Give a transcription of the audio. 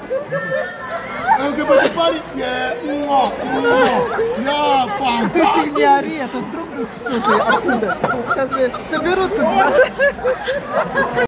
ЛГБТ парень? Я фантастик. Ты не ори, а то вдруг кто-то оттуда. Сейчас соберут тут.